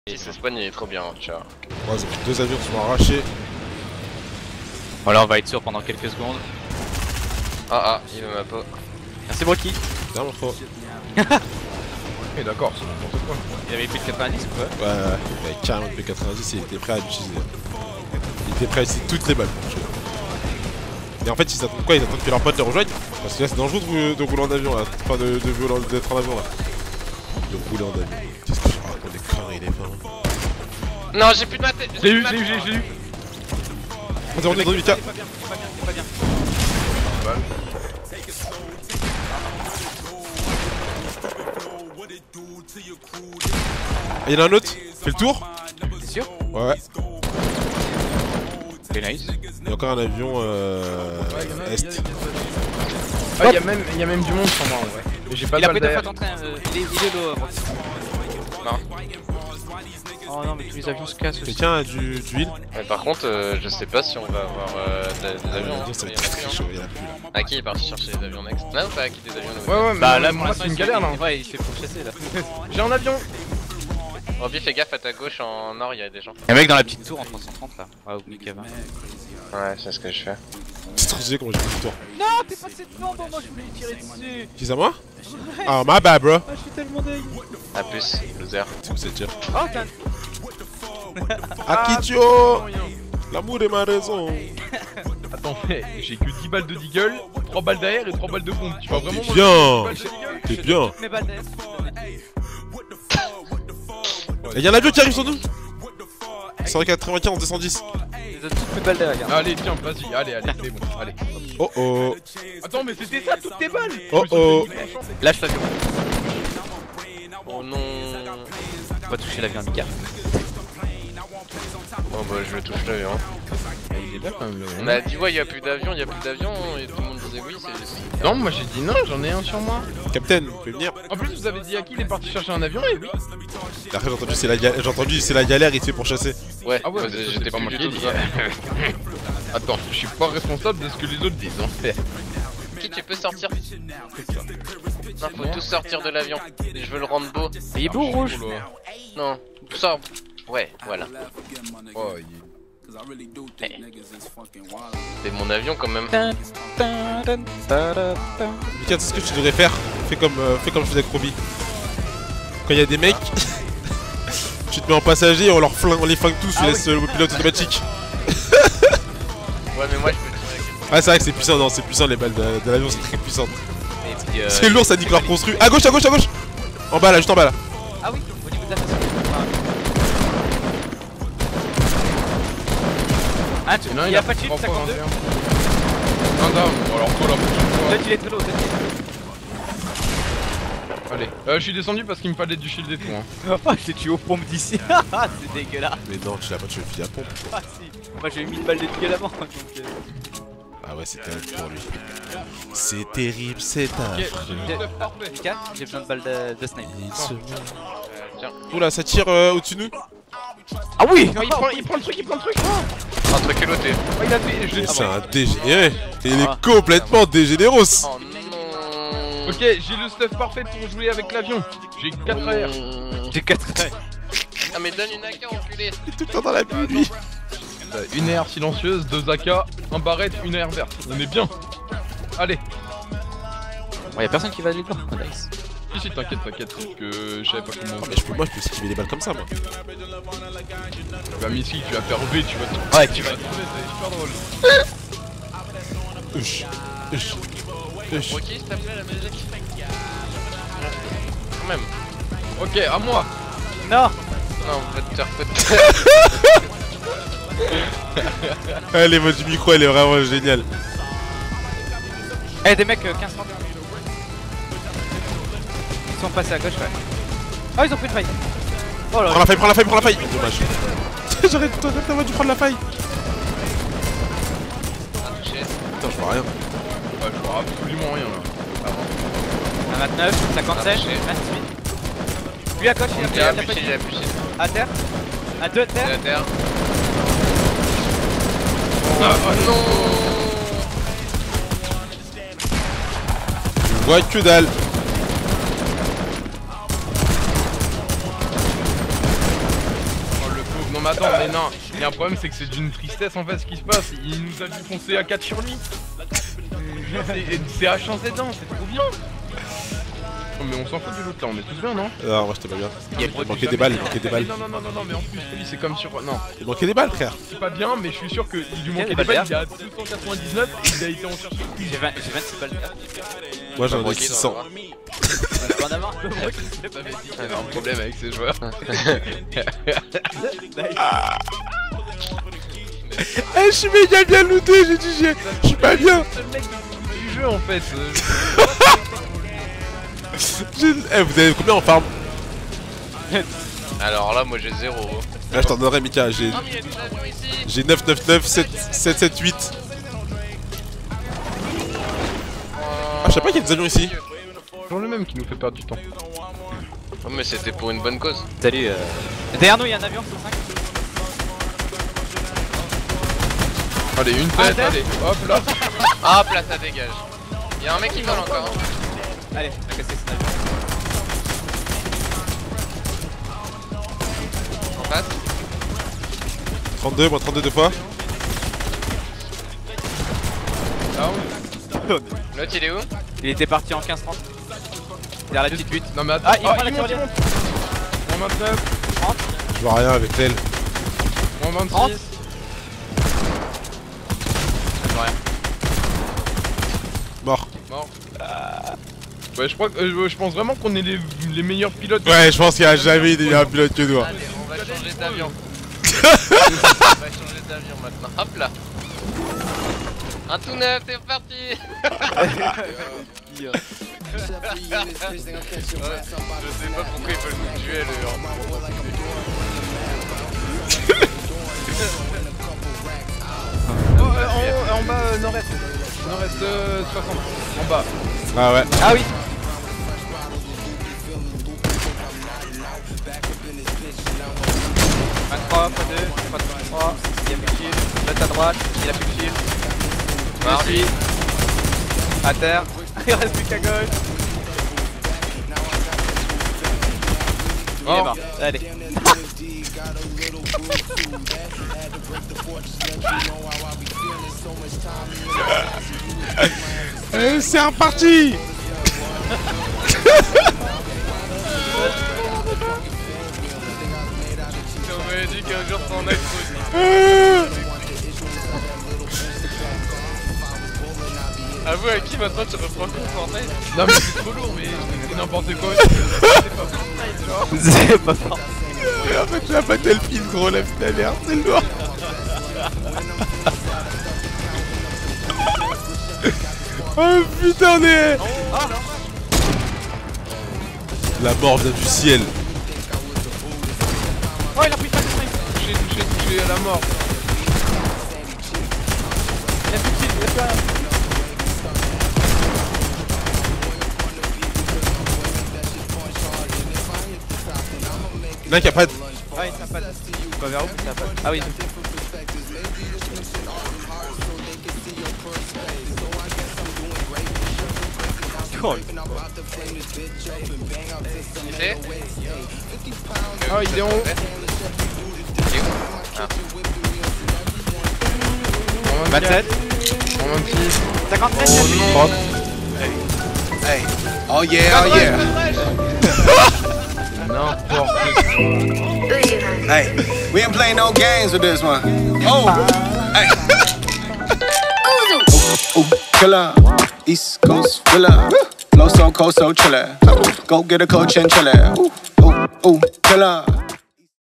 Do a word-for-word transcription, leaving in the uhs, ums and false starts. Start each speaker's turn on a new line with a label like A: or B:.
A: Et ce spawn il est trop bien, tu vois.
B: Ouais, deux avions sont arrachés.
C: Voilà, on va être sûr pendant quelques secondes.
A: Ah ah, il me m'a pas.
C: Merci Brocky.
B: Non, mon trop.
D: Oui, d'accord, c'est n'importe quoi.
C: Il avait plus de quatre-vingt-dix ou quoi?
B: Ouais, ouais, il avait carrément de P quatre-vingt-dix et il était prêt à l'utiliser. Il était prêt à utiliser toutes les balles. Et en fait, ils attendent quoi? Ils attendent que leurs potes les rejoignent? Parce que là, c'est dangereux de, de rouler en avion là. Enfin, de, de, d'être en avion là. De rouler en avion. Qu'est-ce que je raconte des conneries, les femmes?
A: Non, j'ai plus de ma tête.
D: J'ai eu, j'ai eu, j'ai eu, j'ai eu.
B: Vas-y, on est dans huit K.
C: C'est pas bien, c'est pas bien, c'est pas bien.
B: Il y en a un autre. Fais le tour.
C: T'es sûr?
B: Ouais, ouais.
C: C'est nice.
B: Il y a encore un avion euh...
D: Ouais, y en a,
B: est.
D: y a- y a- Ah, y'a même, y a même du monde sur moi en vrai. Mais j'ai pas
C: Il
D: de
C: a
D: balle
C: pris deux fois
D: derrière.
C: ton train, euh, il est, il est low.
A: Non.
C: Oh non, mais tous les avions se cassent aussi.
B: Quelqu'un a du, du heal?
A: Mais par contre, euh, je sais pas si on va avoir euh, des, des avions.
B: Ah, ça va être très chaud, il y en a plus là.
A: Aki est parti chercher les avions next. Non, pas Aki des avions.
D: Ouais, ouais, mais
C: Bah
D: non,
C: là,
D: mais
C: pour
D: moi
C: l'instant,
D: c'est une
C: il
D: galère
C: se fait-
D: là.
C: Ouais, il se fait pourchasser là.
D: J'ai un avion.
A: Roby, fais gaffe à ta gauche en nord, il y a des gens.
C: Y'a un mec dans la petite tour en trois cent trente là. Ah, oublie qu'il y avait.
A: Ouais, c'est ce que je fais.
B: C'est trop stylé comment j'ai fait le tour.
C: Non, t'es passé devant, bon, moi je voulais lui tirer dessus.
B: Qui c'est à moi? Ah, my bad, bro.
C: Ah, je suis tellement dingue.
A: A plus, loser.
B: C'est où c'est déjà?
C: Oh, t'as.
B: Akitio! L'amour est ma raison.
D: Attends, mais j'ai que dix balles de deagle, trois balles d'air et trois balles de pompe. Tu vas vraiment
B: T'es
D: me-
B: bien.
D: dix balles de deagle?
B: T'es bien.
C: Mes balles d'air.
B: Et y'a un avion qui arrive sur nous! cent quatre-vingt-quinze, deux cent dix.
C: Ils ont toutes mes balles d'air, regarde.
D: Allez, tiens, vas-y, allez, allez, c'est bon, allez.
B: Oh oh.
D: Attends, mais c'était ça toutes tes balles.
B: Oh oh.
C: Lâche l'avion.
A: Oh non.
C: On va toucher l'avion amical.
A: Bon bah je vais toucher l'avion.
D: Il est bien quand même le
A: On a dit ouais, il y a plus d'avion, il y a plus d'avion et tout le monde disait oui, c'est.
D: Non, moi j'ai dit non, j'en ai un sur moi.
B: Captain, vous pouvez venir?
D: En plus, vous avez dit à qui il est parti chercher un avion et oui.
B: Après j'ai entendu c'est la galère, j'ai entendu c'est la galère, il se fait pour chasser.
A: Ouais,
D: Ah ouais,
A: bah,
D: mais ça,
A: j'étais
D: c'est
A: pas
D: pas moi
A: du
D: qui ai
A: tout
D: dit.
A: ça.
D: Attends, je suis pas responsable de ce que les autres disent. Hein.
A: Qui tu peux sortir? Non, faut
D: Moi
A: tous sortir de l'avion. Je veux le rendre beau.
C: Il est beau rouge.
A: Non, sors. Ouais, voilà.
D: Oh, il...
A: C'est mon avion quand même.
C: Tan, tan, tan, ta, ta, ta.
B: Mika, c'est ce que tu devrais faire. Fais comme, euh, fais comme je faisais avec Roby. Quand il y a des mecs, tu te mets en passager et on, leur flingue, on les flingue tous, tu
D: Ah
B: laisses
D: oui.
B: euh, le pilote automatique.
A: Ouais, mais moi je peux tirer avec les
B: Ah, c'est vrai que c'est puissant, non, c'est puissant les balles de, de l'avion, c'est très puissant.
C: Et puis, euh,
B: C'est lourd, ça nique leur construit. À gauche, à gauche, à gauche! En bas là, juste en bas là.
C: Ah oui, au niveau de la façon. Ah, tu
D: Non,
C: il y a pas de shield,
D: trois fois
C: cinquante-deux.
D: vingt et un. Un down, bon, alors toi la prochaine fois.
C: Peut-être il est très low, peut-être.
D: Allez, euh, je suis descendu parce qu'il me fallait du shield et tout. Hein.
C: Oh, je l'ai tué aux pompes d'ici. C'est dégueulasse.
B: Mais non, tu l'as pas tué, le fusil à pompe.
C: Ah si. Moi j'ai eu mille balles de tigre avant. Donc, euh...
B: Ah ouais, c'est terrible pour lui. C'est terrible, c'est un
D: Ok,
B: frère.
D: j'ai tout parfait.
C: Mika, j'ai besoin de balles de, de snipe.
B: Il se-
A: Euh, tiens,
B: Oula, ça tire euh, au-dessus de nous.
C: Ah oui.
D: Non, il prend, il prend le truc, il prend le truc.
A: un truc culotté.
D: Oh, il a fait. Je l'ai-
B: Mais c'est un dégénéré. Et il
C: Ah.
B: est complètement dégénéros.
A: Oh non.
D: Ok, j'ai le stuff parfait pour jouer avec l'avion. J'ai quatre A R.
C: J'ai quatre.
A: Ah, mais donne une A K, enculé.
B: Il est tout le temps dans la bulle, lui.
D: Euh, Une A R silencieuse, deux A K, un barrette, une A R verte. On est bien. Allez.
C: Bon, y'a personne qui va aller voir. Nice.
D: Si, si, t'inquiète, t'inquiète. C'est que je savais pas comment.
B: Ah, mais je peux, moi, je peux esquiver les balles comme ça, moi.
D: Tu vas missile, tu vas faire V, tu vas te.
C: Ouais, tu vas.
D: C'est super drôle.
B: Ush. Ush. Ush.
A: Ok, s'il te plaît, la musique. Quand même.
D: Ok, à moi.
C: Non.
A: Non, va te faire foutre.
B: Ah, l'émote du micro, elle est vraiment géniale.
C: Eh, des mecs, euh, quinze cent. Ils sont passés à gauche, ouais. Oh, ils ont pris une faille. Oh là
B: Prends la faille, prends la faille, prends la faille. Dommage. J'aurais t'aurais dû prendre la faille.
A: Un touché.
B: Putain, je vois rien.
D: Ouais, je vois absolument rien là.
C: Un vingt-neuf, cinquante-sept, vingt-huit. Lui à gauche, il a
A: Il
C: pris
A: a
C: la
A: appuyé,
C: faille.
A: il a appuyé.
C: À terre. À deux
A: C'est
C: terre.
A: à terre.
D: Ah,
A: Non.
B: Je vois que dalle.
D: mais attends, mais non, il y a un problème, c'est que c'est d'une tristesse en fait ce qui se passe. Il nous a vu foncer à quatre sur lui. C'est H un Z un, c'est trop bien. Oh, mais on s'en fout du loot là, on est tous bien, non?
B: Non, moi j'étais pas bien.
C: Il y a
B: Il manquait des balles, il manquait des balles.
D: Non, non, non, non, non, mais en plus, lui c'est comme sur. Non,
B: Il manquait des balles, frère.
D: c'est pas bien, mais je suis sûr qu'il lui manquait
C: des
D: des
C: balles
D: balles. Il y a deux cent quatre-vingt-dix-neuf, il a été en chercher.
C: J'ai vingt- j'ai vingt-six balles.
B: Moi j'en ai
A: Broqué
B: six
A: dans
B: cents.
C: On en a marre.
D: Il a un problème avec ces joueurs.
B: Eh, je suis méga bien looté, j'ai dit, j'ai- je suis pas bien.
D: C'est le mec du jeu en fait.
B: J'ai- Eh, vous avez combien en farm?
A: Alors là, moi j'ai zéro.
B: Là, je t'en donnerai, Mika. J'ai
A: Ah, mais il y a des avions ici.
B: j'ai neuf neuf neuf, sept sept huit. Ah, je sais pas qu'il y a des avions ici.
D: Toujours le même qui nous fait perdre du temps.
A: Oh, mais c'était pour une bonne cause.
C: Salut. Euh... Derrière nous, il y a un avion, c'est cinq.
D: Allez, une tête,
C: Ah,
D: allez, hop là.
A: Ah, là ça dégage. Il y a un mec qui vole encore.
C: Allez, on a cassé cet avion.
A: En face.
B: trente-deux, moins trente-deux deux fois.
D: Down.
A: L'autre il est où?
C: Il était parti en quinze trente. Derrière la petite huit.
D: Non mais attends,
C: Ah, il prend la
D: monte,
C: tyrolienne.
D: monte. Moins vingt-neuf,
B: Je vois rien avec l'aile.
D: moins vingt-six.
C: trente.
B: Mort.
D: Mort. Ouais, je crois que euh, je pense vraiment qu'on est les, les meilleurs pilotes.
B: Ouais, je pense qu'il y a jamais eu un pilote que nous. hein.
A: Allez, on va changer d'avion. On va changer d'avion maintenant. Hop là. Un tout neuf, c'est parti. Ouais, je sais pas pourquoi ils veulent nous tuer le
D: Oh, euh, en haut, en bas, euh, nord-est. Nord-est euh, soixante. En bas.
B: Ah ouais.
C: Ah oui. vingt-trois, fois deux, fois trois, il y a plus de shield. L'autre à droite, il a plus de shield. Merci. À terre. Il reste plus qu'à gauche. Il est mort. Allez.
B: Eh, c'est reparti.
A: On m'avait dit qu'un jour t'en as trop. Avoue à qui maintenant tu reprends le Fortnite?
D: Non mais c'est trop lourd, mais c'est n'importe quoi. C'est pas Fortnite, genre.
C: C'est pas fort.
B: Mais en fait, tu as pas Delphine, gros, la putain merde, c'est le noir. Oh putain, on est. La mort vient du ciel.
C: Oh, il a pris ça, c'est
D: Touché, touché, touché à la mort.
C: Il a plus de shield, il a plus rien.
B: Là, qu'il y a pas de.
C: Ah, il tient pas de. Pas vers où? Il tient pas de. Ah oui, oh,
A: Il sait?
D: Ah, il est en haut.
A: Il est où? Ah.
C: vingt-sept.
D: En vingt-six.
C: cinquante-sept.
B: trente.
E: Hey, oh yeah, oh yeah.
D: N'importe quoi.
E: Hey, we ain't playing no games with this one. Oh, hey. Ooh, killer, East Coast filler. Flow so cold, so chiller. Go get a coach and chiller. Ooh, ooh, ooh, killer.